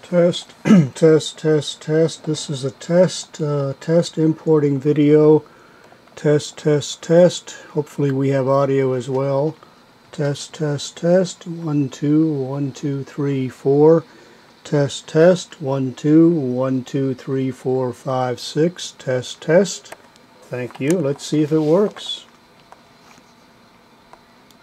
Test, test. This is a test importing video. Test. Hopefully we have audio as well. Test. 1 2 1 2 3 4. Test. 1 2 1 2 3 4 5 6. Test. Thank you. Let's see if it works.